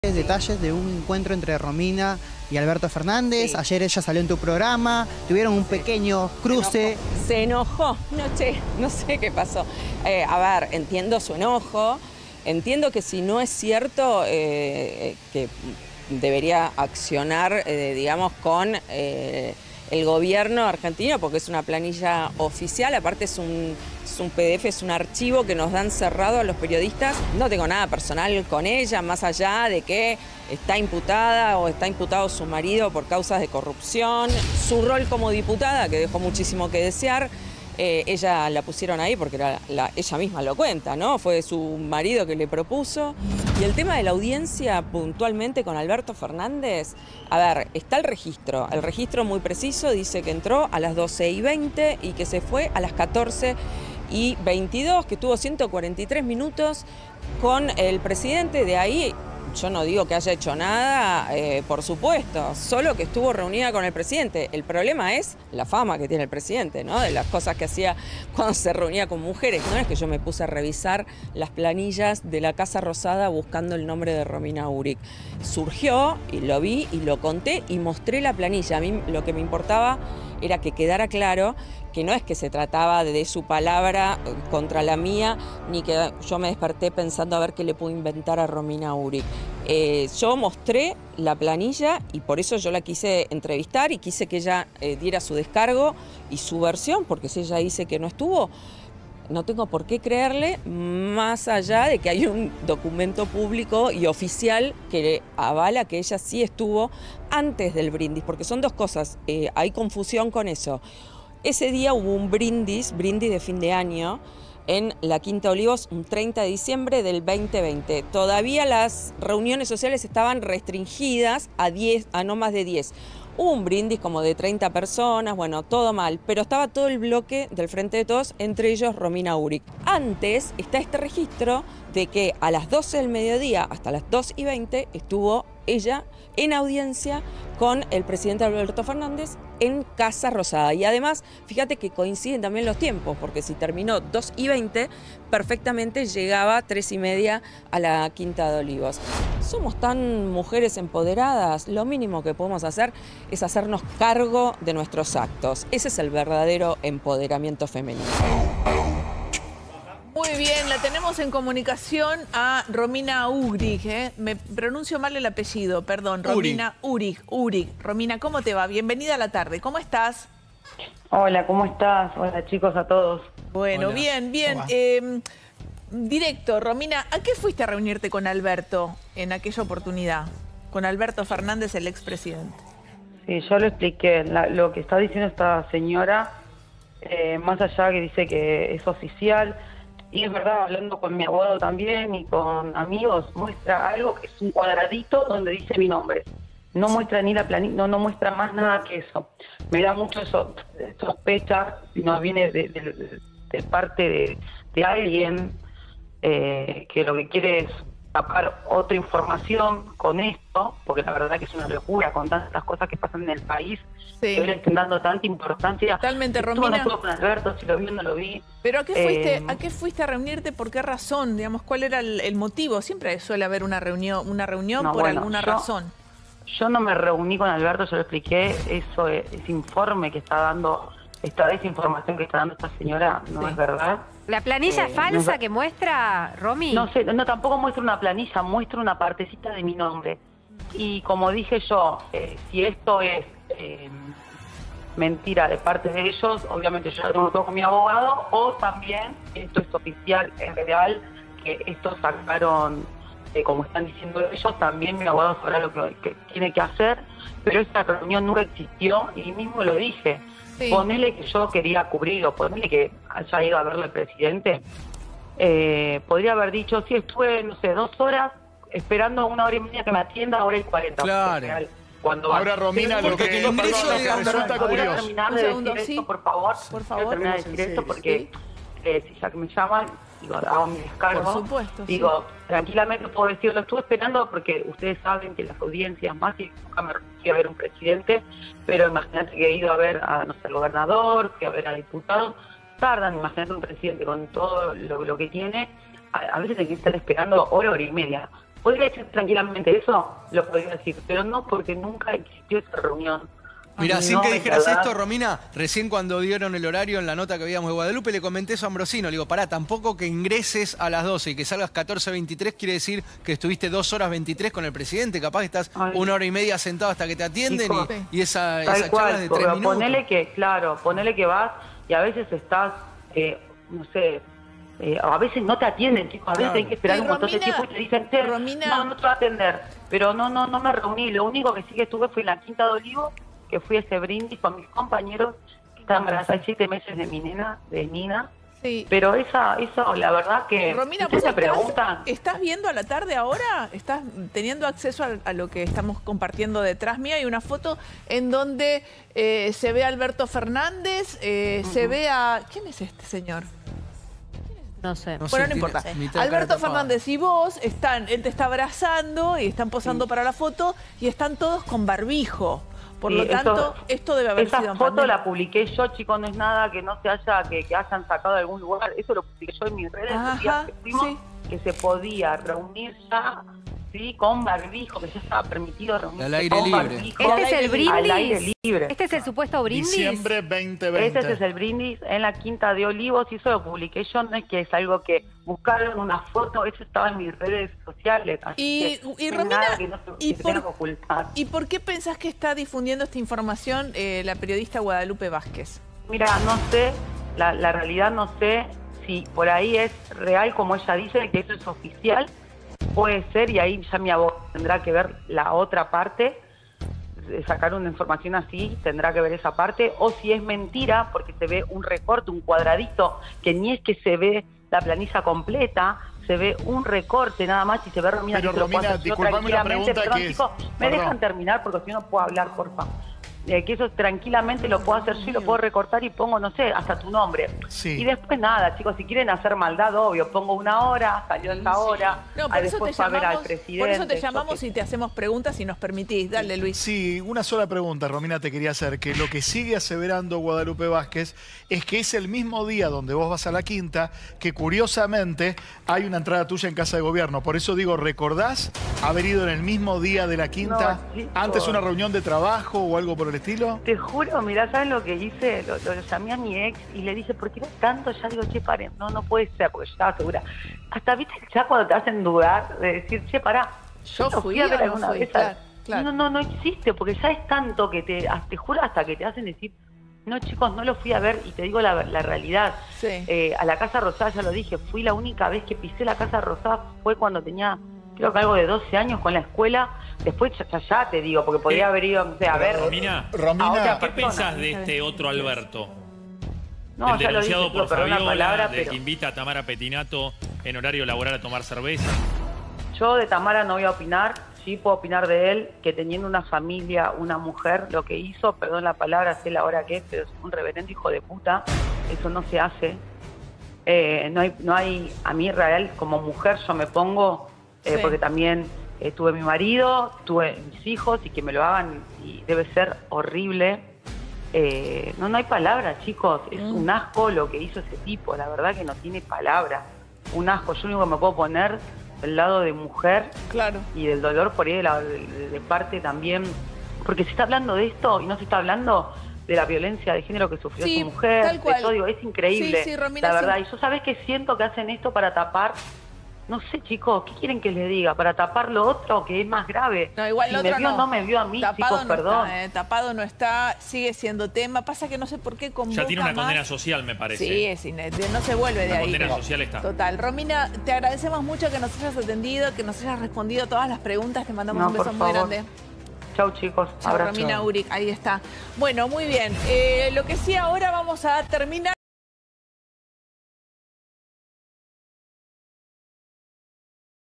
Detalles de un encuentro entre Romina y Alberto Fernández. Sí. Ayer ella salió en tu programa, tuvieron un pequeño cruce. Se enojó, no sé qué pasó. A ver, entiendo su enojo, entiendo que si no es cierto, que debería accionar, digamos, con el gobierno argentino, porque es una planilla oficial, aparte es un PDF, es un archivo que nos dan cerrado a los periodistas. No tengo nada personal con ella, más allá de que está imputada o está imputado su marido por causas de corrupción. Su rol como diputada, que dejó muchísimo que desear. Ella la pusieron ahí porque ella misma lo cuenta, ¿no? Fue su marido que le propuso. Y el tema de la audiencia puntualmente con Alberto Fernández, a ver, está el registro muy preciso, dice que entró a las 12:20 y que se fue a las 14:22, que tuvo 143 minutos con el presidente. De ahí yo no digo que haya hecho nada, por supuesto, solo que estuvo reunida con el presidente. El problema es la fama que tiene el presidente, ¿no? De las cosas que hacía cuando se reunía con mujeres. No es que yo me puse a revisar las planillas de la Casa Rosada buscando el nombre de Romina Uric. Surgió y lo vi y lo conté y mostré la planilla. A mí lo que me importaba era que quedara claro que no es que se trataba de su palabra contra la mía, ni que yo me desperté pensando a ver qué le puedo inventar a Romina Uric. Yo mostré la planilla y por eso yo la quise entrevistar y quise que ella diera su descargo y su versión, porque si ella dice que no estuvo, no tengo por qué creerle, más allá de que hay un documento público y oficial que avala que ella sí estuvo antes del brindis, porque son dos cosas, hay confusión con eso. Ese día hubo un brindis de fin de año en la Quinta Olivos, un 30 de diciembre del 2020. Todavía las reuniones sociales estaban restringidas a no más de 10. Hubo un brindis como de 30 personas, bueno, todo mal, pero estaba todo el bloque del Frente de Todos, entre ellos Romina Uric. Antes está este registro de que a las 12 del mediodía hasta las 2:20 estuvo ella en audiencia con el presidente Alberto Fernández en Casa Rosada. Y además, fíjate que coinciden también los tiempos, porque si terminó 2:20, perfectamente llegaba a 3:30 a la Quinta de Olivos. Somos tan mujeres empoderadas, lo mínimo que podemos hacer es hacernos cargo de nuestros actos. Ese es el verdadero empoderamiento femenino. Muy bien, la tenemos en comunicación a Romina Uric, ¿eh? Me pronuncio mal el apellido, perdón. Romina Uric. Romina, ¿cómo te va? Bienvenida a la tarde. ¿Cómo estás? Hola, ¿cómo estás? Hola, chicos, a todos. Bueno, Hola. bien. Directo, Romina, ¿a qué fuiste a reunirte con Alberto en aquella oportunidad? Con Alberto Fernández, el expresidente. Sí, yo lo expliqué. Lo que está diciendo esta señora, más allá que dice que es oficial, y es verdad, hablando con mi abogado también y con amigos, muestra algo que es un cuadradito donde dice mi nombre. No muestra ni la planilla, no muestra más nada que eso. Me da mucho eso, sospecha, si no viene de parte de alguien que lo que quiere es tapar otra información con esto, porque la verdad que es una locura con tantas cosas que pasan en el país, Sí. que le están dando tanta importancia. Totalmente, Romina. No estuvo con Alberto, si lo vi o no lo vi. ¿Pero a qué fuiste a reunirte? ¿Por qué razón? Digamos, ¿cuál era el motivo? Siempre suele haber una reunión No, por bueno, alguna razón. Yo no me reuní con Alberto, yo lo expliqué, ese informe que está dando, esta desinformación que está dando esta señora, no es verdad. ¿La planilla falsa que muestra, Romy? No sé, no, tampoco muestra una planilla, muestra una partecita de mi nombre. Y como dije yo, si esto es mentira de parte de ellos, obviamente yo lo tengo todo con mi abogado, o también esto es oficial, es real, que esto sacaron, como están diciendo ellos, también mi abogado sabrá lo que tiene que hacer, pero esta reunión nunca existió y mismo lo dije. Sí. Ponele que yo quería cubrirlo, ponele que haya ido a verlo al presidente, podría haber dicho, sí, estuve, no sé, 2 horas esperando 1 hora y media que me atienda, 1:40. Claro. Cuando Ahora, Romina, lo que resulta ¿podría curioso. terminar Un de segundo, decir sí. esto, por favor? Por Quiero favor. terminar de decir esto porque si ya que me llaman, digo, hago mi descargo. Por supuesto, digo, tranquilamente puedo decirlo, estuve esperando porque ustedes saben que las audiencias más, y nunca me fui a ver un presidente, pero imagínate que he ido a ver a, no sé, al gobernador, fui a ver a diputados, tardan, imagínate un presidente con todo lo que tiene, a veces hay que estar esperando hora y media. Podría decir tranquilamente eso, lo podría decir, pero no porque nunca existió esa reunión. Mirá, No, sin que dijeras ¿verdad? esto, Romina, recién cuando dieron el horario en la nota que veíamos de Guadalupe, le comenté eso a Ambrosino. Le digo, pará, tampoco que ingreses a las 12 y que salgas 14:23 quiere decir que estuviste 2 horas 23 con el presidente. Capaz que estás 1 hora y media sentado hasta que te atienden Hijo, y esa tal charla cual, es de 3 pero minutos. ponele que vas y a veces estás, no sé, a veces no te atienden, chicos, a veces Claro. hay que esperar Y un montón de Romina, tiempo y te dicen, "Che, Romina- no te va a atender", pero no me reuní, lo único que sí que estuve fue en la Quinta de Olivo, que fui a ese brindis con mis compañeros que están embarazadas 7 meses de mi nena, de Nina, Sí. pero eso la verdad que Romina, ustedes ¿vos me preguntan. estás viendo a la tarde ahora? ¿Estás teniendo acceso a lo que estamos compartiendo detrás mía? Hay una foto en donde se ve a Alberto Fernández, se ve a... ¿Quién es este señor? No sé. No sé, Bueno, no tiene importa. mitad de cara Alberto tapada. Fernández y vos él te está abrazando y están posando para la foto y están todos con barbijo. Por Sí, lo tanto, esto debe haber sido esa en foto pandemia. la publiqué yo, chicos, no es nada que no se haya, que hayan sacado de algún lugar. Eso lo publiqué yo en mis redes Ajá, sociales que fuimos, sí. que se podía reunir ya, sí, con barbijo, que ya estaba permitido reunirse Al aire con libre. barbijo. ¿Este es el brindis? Al aire libre. ¿Este es el supuesto brindis? Diciembre 2020. Ese es el brindis en la Quinta de Olivos y eso lo publiqué yo, no es que es algo que buscaron una foto, eso estaba en mis redes sociales. Así que no es Romina, nada que no se, ¿y que se por- tenga que ocultar. ¿Y por qué pensás que está difundiendo esta información la periodista Guadalupe Vázquez? Mira, no sé, la realidad no sé si por ahí es real como ella dice, que eso es oficial, puede ser, y ahí ya mi abogado tendrá que ver la otra parte, sacar una información así, tendrá que ver esa parte, o si es mentira, porque se ve un recorte, un cuadradito, que ni es que se ve la planilla completa, se ve un recorte nada más y se ve Romina. Pero, que se lo puedo Romina, hacer yo disculpame la tranquilamente. pregunta Perdón, que es- chicos, me perdón. dejan terminar porque si no puedo hablar, porfa. Que eso tranquilamente lo puedo hacer yo y lo puedo recortar y pongo, no sé, hasta tu nombre. Sí. Y después nada, chicos, si quieren hacer maldad, obvio, pongo una hora, salió esta hora, No, por ahí eso te después va a ver al llamamos, presidente. por eso te eso llamamos que- y te hacemos preguntas si nos permitís. Dale, Luis. Sí, una sola pregunta, Romina, te quería hacer, que lo que sigue aseverando Guadalupe Vázquez es que es el mismo día donde vos vas a la Quinta, que curiosamente hay una entrada tuya en Casa de Gobierno. Por eso digo, ¿recordás haber ido en el mismo día de la Quinta, No, chicos. antes una reunión de trabajo o algo por el estilo? Te juro, mirá, ¿saben lo que hice? Lo llamé a mi ex y le dije, ¿por qué no tanto? Ya digo, che, paren, no puede ser, porque yo estaba segura. Hasta, viste, ya cuando te hacen dudar de decir, che, pará, ¿Yo no fui a o ver no alguna fui? vez a- Claro, claro. No existe, porque ya es tanto que te juro hasta que te hacen decir, no, chicos, no lo fui a ver, y te digo la realidad. Sí. A la Casa Rosada, ya lo dije, fui la única vez que pisé la Casa Rosada, fue cuando tenía, creo que algo de 12 años con la escuela. Después ya te digo, porque podría haber ido, no sé, a ver. Romina, a Romina, otra ¿qué persona. pensás de este otro Alberto? No, el ya lo dije, denunciado chico, por perdón la Fabiola, palabra, de pero que invita a Tamara Petinato en horario laboral a tomar cerveza. yo de Tamara no voy a opinar. Sí puedo opinar de él, que teniendo una familia, una mujer, lo que hizo, perdón la palabra, sé la hora que es, pero es un reverendo hijo de puta. Eso no se hace. No hay, a mí real, como mujer yo me pongo, Sí. porque también tuve mi marido, tuve mis hijos, y que me lo hagan, y debe ser horrible. No hay palabras, chicos. Es un asco lo que hizo ese tipo. La verdad que no tiene palabra. Un asco. Yo lo único que me puedo poner del lado de mujer Claro. y del dolor por ahí de parte también. Porque se está hablando de esto y no se está hablando de la violencia de género que sufrió Sí, su mujer. tal cual. De todo, digo, es increíble. Sí, Romina, la verdad. sí. Y yo sabés que siento que hacen esto para tapar. No sé, chicos, ¿qué quieren que les diga? ¿Para tapar lo otro, que es más grave? No, igual si lo me otro vio, no. no me vio a mí, Tapado chicos, no perdón. Está, tapado no está, sigue siendo tema. Pasa que no sé por qué convoca Ya tiene una más. condena social, me parece. Sí, no se vuelve de La ahí. condena social está. Total. Romina, te agradecemos mucho que nos hayas atendido, que nos hayas respondido todas las preguntas. Te mandamos No, un beso por muy favor. grande. Chau, chicos. Chao, Abrazo. Romina Uric, ahí está. Bueno, muy bien. Lo que sí, ahora vamos a terminar.